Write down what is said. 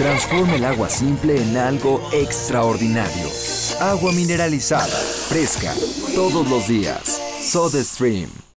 transforma el agua simple en algo extraordinario. Agua mineralizada, fresca, todos los días. SodaStream.